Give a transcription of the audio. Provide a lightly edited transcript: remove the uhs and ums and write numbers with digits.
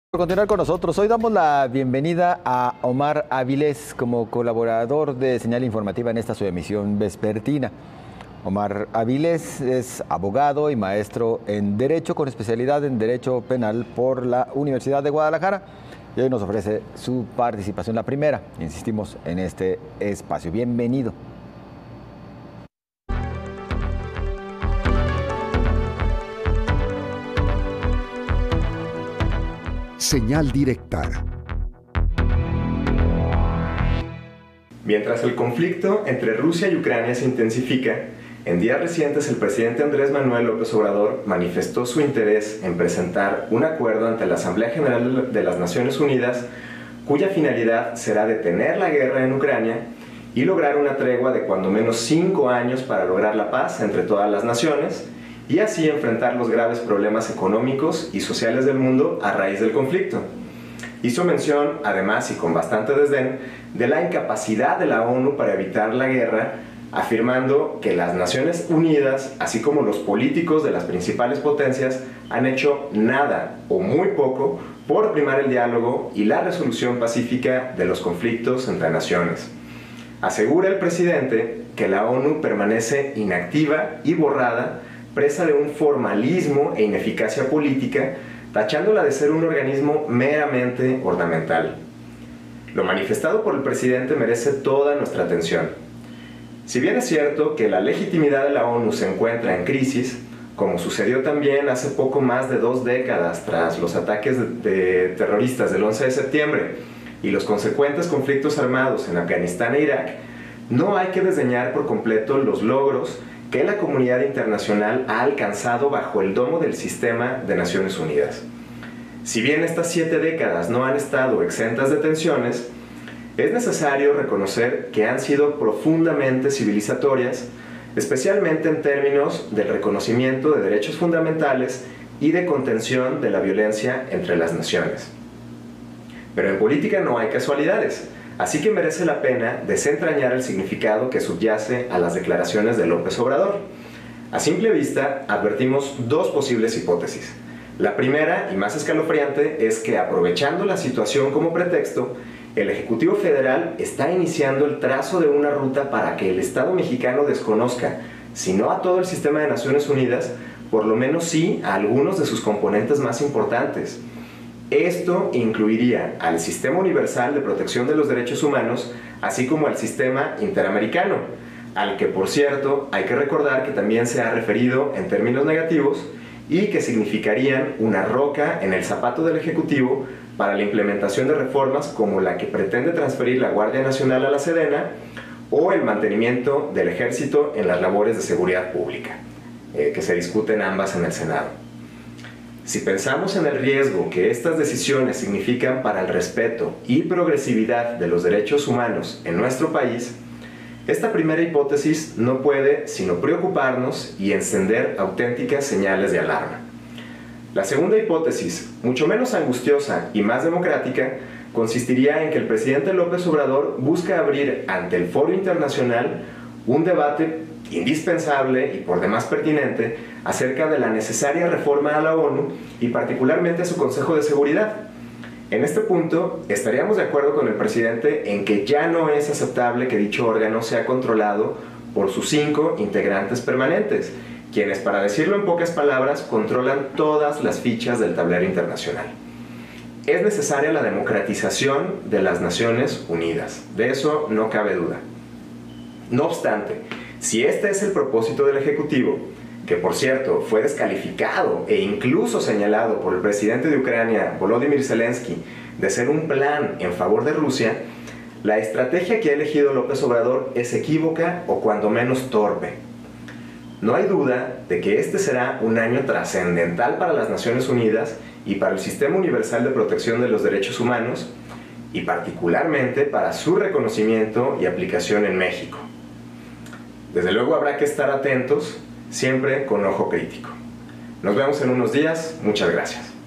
Por continuar con nosotros, hoy damos la bienvenida a Omar Avilés como colaborador de Señal Informativa en esta su emisión vespertina. Omar Avilés es abogado y maestro en Derecho con especialidad en Derecho Penal por la Universidad de Guadalajara y hoy nos ofrece su participación, la primera, insistimos, en este espacio. Bienvenido. Señal directa. Mientras el conflicto entre Rusia y Ucrania se intensifica, en días recientes el presidente Andrés Manuel López Obrador manifestó su interés en presentar un acuerdo ante la Asamblea General de las Naciones Unidas, cuya finalidad será detener la guerra en Ucrania y lograr una tregua de cuando menos 5 años para lograr la paz entre todas las naciones, y así enfrentar los graves problemas económicos y sociales del mundo a raíz del conflicto. Hizo mención, además y con bastante desdén, de la incapacidad de la ONU para evitar la guerra, afirmando que las Naciones Unidas, así como los políticos de las principales potencias, han hecho nada o muy poco por primar el diálogo y la resolución pacífica de los conflictos entre naciones. Asegura el presidente que la ONU permanece inactiva y borrada, presa de un formalismo e ineficacia política, tachándola de ser un organismo meramente ornamental. Lo manifestado por el presidente merece toda nuestra atención. Si bien es cierto que la legitimidad de la ONU se encuentra en crisis, como sucedió también hace poco más de 2 décadas tras los ataques de terroristas del 11 de septiembre y los consecuentes conflictos armados en Afganistán e Irak, no hay que desdeñar por completo los logros que la comunidad internacional ha alcanzado bajo el domo del sistema de Naciones Unidas. Si bien estas 7 décadas no han estado exentas de tensiones, es necesario reconocer que han sido profundamente civilizatorias, especialmente en términos del reconocimiento de derechos fundamentales y de contención de la violencia entre las naciones. Pero en política no hay casualidades. Así que merece la pena desentrañar el significado que subyace a las declaraciones de López Obrador. A simple vista, advertimos 2 posibles hipótesis. La primera, y más escalofriante, es que aprovechando la situación como pretexto, el Ejecutivo Federal está iniciando el trazo de una ruta para que el Estado mexicano desconozca, si no a todo el sistema de Naciones Unidas, por lo menos sí a algunos de sus componentes más importantes. Esto incluiría al Sistema Universal de Protección de los Derechos Humanos, así como al Sistema Interamericano, al que, por cierto, hay que recordar que también se ha referido en términos negativos y que significarían una roca en el zapato del Ejecutivo para la implementación de reformas como la que pretende transferir la Guardia Nacional a la Sedena o el mantenimiento del Ejército en las labores de seguridad pública, que se discuten ambas en el Senado. Si pensamos en el riesgo que estas decisiones significan para el respeto y progresividad de los derechos humanos en nuestro país, esta primera hipótesis no puede sino preocuparnos y encender auténticas señales de alarma. La segunda hipótesis, mucho menos angustiosa y más democrática, consistiría en que el presidente López Obrador busca abrir ante el foro internacional un debate indispensable y por demás pertinente acerca de la necesaria reforma a la ONU y particularmente a su Consejo de Seguridad. En este punto, estaríamos de acuerdo con el presidente en que ya no es aceptable que dicho órgano sea controlado por sus 5 integrantes permanentes, quienes, para decirlo en pocas palabras, controlan todas las fichas del tablero internacional. Es necesaria la democratización de las Naciones Unidas, de eso no cabe duda. No obstante, si este es el propósito del Ejecutivo, que por cierto fue descalificado e incluso señalado por el presidente de Ucrania, Volodymyr Zelensky, de ser un plan en favor de Rusia, la estrategia que ha elegido López Obrador es equívoca o cuando menos torpe. No hay duda de que este será un año trascendental para las Naciones Unidas y para el Sistema Universal de Protección de los Derechos Humanos, y particularmente para su reconocimiento y aplicación en México. Desde luego habrá que estar atentos, siempre con ojo crítico. Nos vemos en unos días. Muchas gracias.